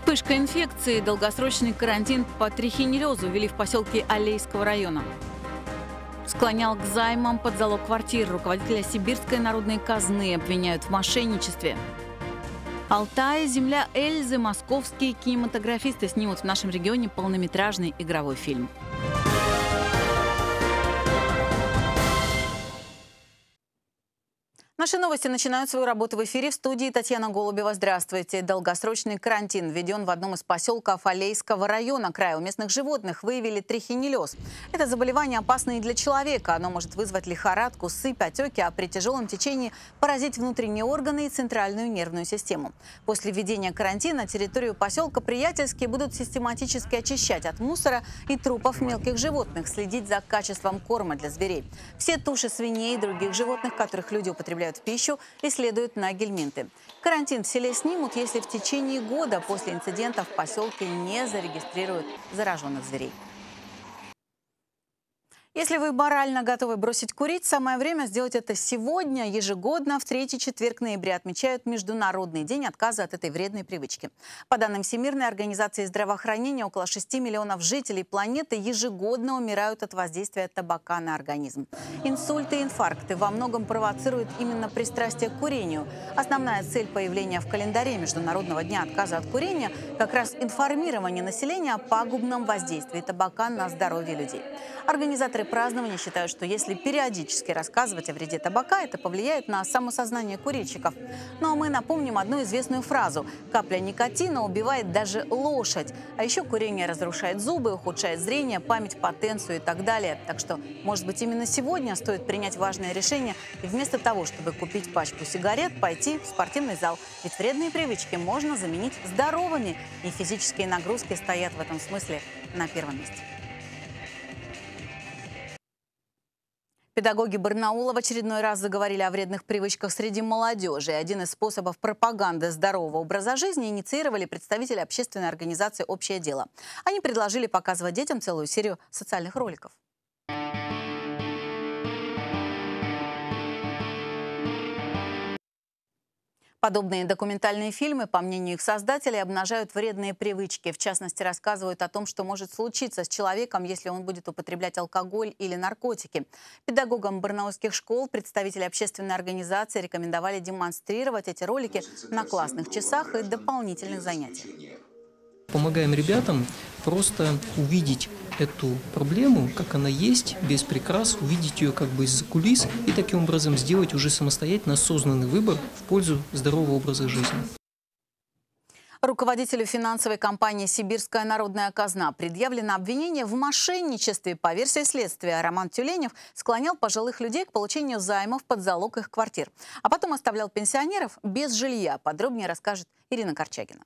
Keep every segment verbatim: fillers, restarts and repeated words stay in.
Вспышка инфекции, долгосрочный карантин по трихинеллезу ввели в поселке Алейского района. Склонял к займам под залог квартир. Руководителя Сибирской народной казны обвиняют в мошенничестве. Алтай, земля Эльзы, московские кинематографисты снимут в нашем регионе полнометражный игровой фильм. Наши новости начинают свою работу в эфире. В студии Татьяна Голубева. Здравствуйте. Долгосрочный карантин введен в одном из поселков Алейского района края. У местных животных выявили трихинеллез. Это заболевание опасное и для человека. Оно может вызвать лихорадку, сыпь, отеки, а при тяжелом течении поразить внутренние органы и центральную нервную систему. После введения карантина территорию поселка Приятельские будут систематически очищать от мусора и трупов мелких животных, следить за качеством корма для зверей. Все туши свиней и других животных, которых люди употребляют в пищу, и следуют на гельминты. Карантин в селе снимут, если в течение года после инцидента в поселке не зарегистрируют зараженных зверей. Если вы морально готовы бросить курить, самое время сделать это сегодня. Ежегодно в третий четверг ноября отмечают Международный день отказа от этой вредной привычки. По данным Всемирной организации здравоохранения, около шести миллионов жителей планеты ежегодно умирают от воздействия табака на организм. Инсульты и инфаркты во многом провоцируют именно пристрастие к курению. Основная цель появления в календаре Международного дня отказа от курения – как раз информирование населения о пагубном воздействии табака на здоровье людей. Организаторы празднования считают, что если периодически рассказывать о вреде табака, это повлияет на самосознание курильщиков. Ну а мы напомним одну известную фразу: капля никотина убивает даже лошадь. А еще курение разрушает зубы, ухудшает зрение, память, потенцию и так далее. Так что, может быть, именно сегодня стоит принять важное решение и вместо того, чтобы купить пачку сигарет, пойти в спортивный зал. Ведь вредные привычки можно заменить здоровыми. И физические нагрузки стоят в этом смысле на первом месте. Педагоги Барнаула в очередной раз заговорили о вредных привычках среди молодежи. Один из способов пропаганды здорового образа жизни инициировали представители общественной организации «Общее дело». Они предложили показывать детям целую серию социальных роликов. Подобные документальные фильмы, по мнению их создателей, обнажают вредные привычки. В частности, рассказывают о том, что может случиться с человеком, если он будет употреблять алкоголь или наркотики. Педагогам барнаульских школ представители общественной организации рекомендовали демонстрировать эти ролики на классных часах и дополнительных занятиях. Помогаем ребятам просто увидеть эту проблему, как она есть, без прикрас, увидеть ее как бы из-за кулис и таким образом сделать уже самостоятельно осознанный выбор в пользу здорового образа жизни. Руководителю финансовой компании «Сибирская народная казна» предъявлено обвинение в мошенничестве. По версии следствия, Роман Тюленев склонял пожилых людей к получению займов под залог их квартир, а потом оставлял пенсионеров без жилья. Подробнее расскажет Ирина Корчагина.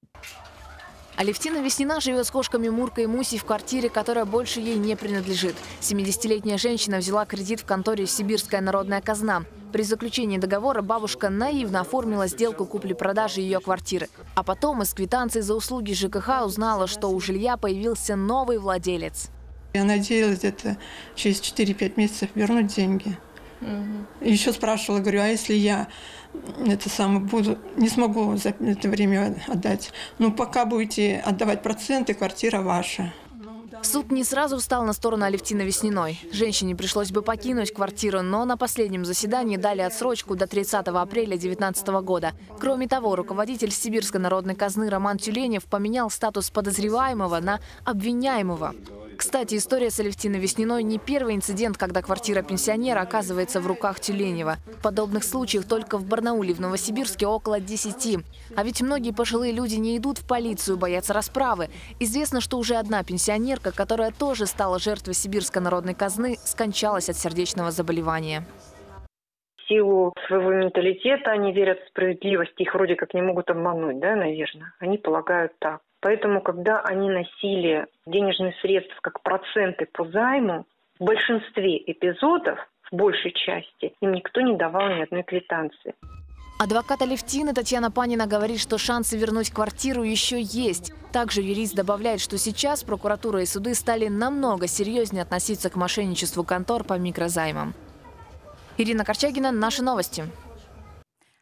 Алевтина Веснина живет с кошками Муркой и Мусей в квартире, которая больше ей не принадлежит. семидесятилетняя женщина взяла кредит в конторе «Сибирская народная казна». При заключении договора бабушка наивно оформила сделку купли-продажи ее квартиры. А потом из квитанции за услуги ЖКХ узнала, что у жилья появился новый владелец. Я надеялась где-то через четыре-пять месяцев вернуть деньги. Угу. Еще спрашивала, говорю, а если я это самое буду, не смогу за это время отдать? Ну, пока будете отдавать проценты, квартира ваша. Суд не сразу встал на сторону Алевтины Весниной. Женщине пришлось бы покинуть квартиру, но на последнем заседании дали отсрочку до тридцатого апреля две тысячи девятнадцатого года. Кроме того, руководитель Сибирской народной казны Роман Тюленев поменял статус подозреваемого на обвиняемого. Кстати, история с Алевтиной Весниной не первый инцидент, когда квартира пенсионера оказывается в руках Тюленева. Подобных случаев только в Барнауле и в Новосибирске около десяти. А ведь многие пожилые люди не идут в полицию, боятся расправы. Известно, что уже одна пенсионерка, которая тоже стала жертвой Сибирской народной казны, скончалась от сердечного заболевания. В силу своего менталитета они верят в справедливость, их вроде как не могут обмануть, да, наверное. Они полагают так. Поэтому, когда они носили денежные средства как проценты по займу, в большинстве эпизодов, в большей части, им никто не давал ни одной квитанции. Адвокат Алевтины Татьяна Панина говорит, что шансы вернуть квартиру еще есть. Также юрист добавляет, что сейчас прокуратура и суды стали намного серьезнее относиться к мошенничеству контор по микрозаймам. Ирина Корчагина, наши новости.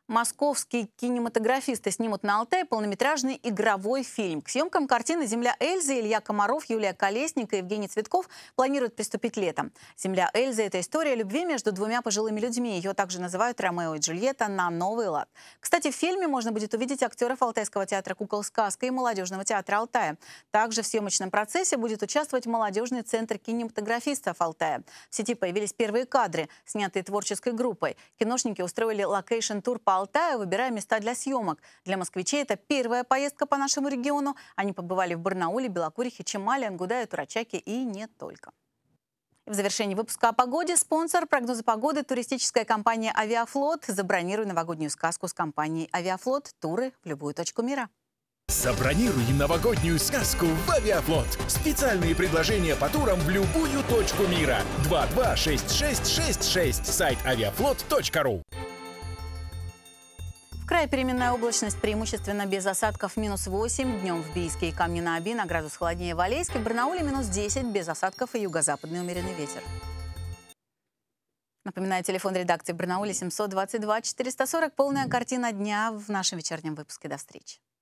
Московские кинематографисты снимут на Алтае полнометражный игровой фильм. К съемкам картины «Земля Эльзы» Илья Комаров, Юлия Колесник и Евгений Цветков планируют приступить летом. «Земля Эльзы» — это история любви между двумя пожилыми людьми. Ее также называют «Ромео и Джульетта» на новый лад. Кстати, в фильме можно будет увидеть актеров Алтайского театра «Кукол Сказка» и Молодежного театра Алтая. Также в съемочном процессе будет участвовать молодежный центр кинематографистов Алтая. В сети появились первые кадры, снятые творческой группой. Киношники устроили локейшн-тур по Алтаю, выбирая места для съемок. Для москвичей это первая поездка по нашему региону. Они побывали в Барнауле, Белокурихе, Чемале, Ангудае, Турачаке и не только. В завершении выпуска о погоде спонсор прогноза погоды — туристическая компания «Авиафлот». Забронируй новогоднюю сказку с компанией «Авиафлот». Туры в любую точку мира. Забронируй новогоднюю сказку в «Авиафлот». Специальные предложения по турам в любую точку мира. два два шесть шесть шесть шесть. Сайт авиафлот точка ру. В крае переменная облачность, преимущественно без осадков, минус восемь. Днем в Бийске и Камне-на-Оби на градус холоднее в Алейске. В Барнауле минус десять, без осадков и юго-западный умеренный ветер. Напоминаю, телефон редакции в Барнауле семьсот двадцать два четыреста сорок. Полная картина дня в нашем вечернем выпуске. До встречи.